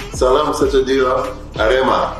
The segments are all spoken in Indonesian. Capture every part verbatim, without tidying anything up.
Salam sejahtera Arema.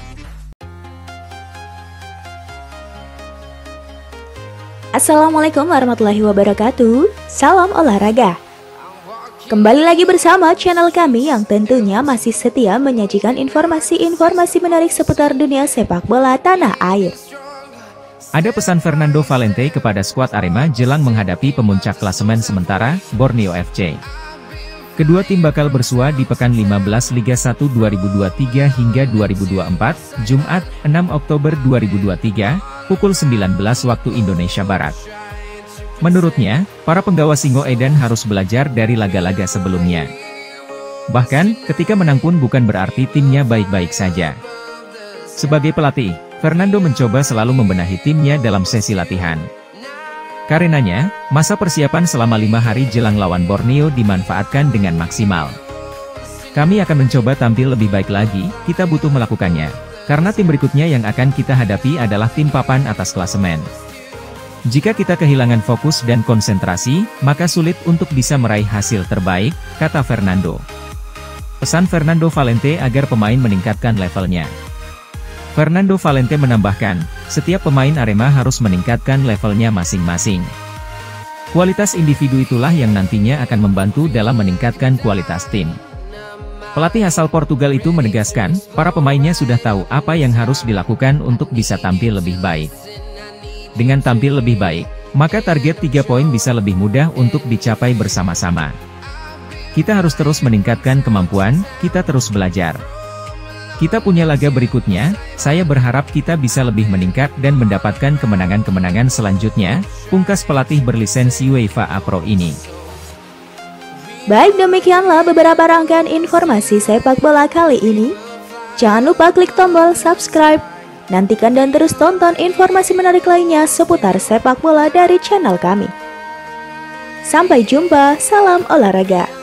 Assalamualaikum warahmatullahi wabarakatuh. Salam olahraga. Kembali lagi bersama channel kami yang tentunya masih setia menyajikan informasi-informasi menarik seputar dunia sepak bola tanah air. Ada pesan Fernando Valente kepada skuad Arema jelang menghadapi pemuncak klasemen sementara, Borneo F C. Kedua tim bakal bersua di pekan lima belas Liga satu dua ribu dua puluh tiga hingga dua ribu dua puluh empat, Jumat, enam Oktober dua ribu dua puluh tiga, pukul sembilan belas waktu Indonesia Barat. Menurutnya, para penggawa Singo Edan harus belajar dari laga-laga sebelumnya. Bahkan, ketika menang pun bukan berarti timnya baik-baik saja. Sebagai pelatih, Fernando mencoba selalu membenahi timnya dalam sesi latihan. Karenanya, masa persiapan selama lima hari jelang lawan Borneo dimanfaatkan dengan maksimal. Kami akan mencoba tampil lebih baik lagi, kita butuh melakukannya. Karena tim berikutnya yang akan kita hadapi adalah tim papan atas klasemen. Jika kita kehilangan fokus dan konsentrasi, maka sulit untuk bisa meraih hasil terbaik, kata Fernando. Pesan Fernando Valente agar pemain meningkatkan levelnya. Fernando Valente menambahkan, setiap pemain Arema harus meningkatkan levelnya masing-masing. Kualitas individu itulah yang nantinya akan membantu dalam meningkatkan kualitas tim. Pelatih asal Portugal itu menegaskan, para pemainnya sudah tahu apa yang harus dilakukan untuk bisa tampil lebih baik. Dengan tampil lebih baik, maka target tiga poin bisa lebih mudah untuk dicapai bersama-sama. Kita harus terus meningkatkan kemampuan, kita terus belajar. Kita punya laga berikutnya, saya berharap kita bisa lebih meningkat dan mendapatkan kemenangan-kemenangan selanjutnya, pungkas pelatih berlisensi UEFA A Pro ini. Baik, demikianlah beberapa rangkaian informasi sepak bola kali ini. Jangan lupa klik tombol subscribe. Nantikan dan terus tonton informasi menarik lainnya seputar sepak bola dari channel kami. Sampai jumpa, salam olahraga.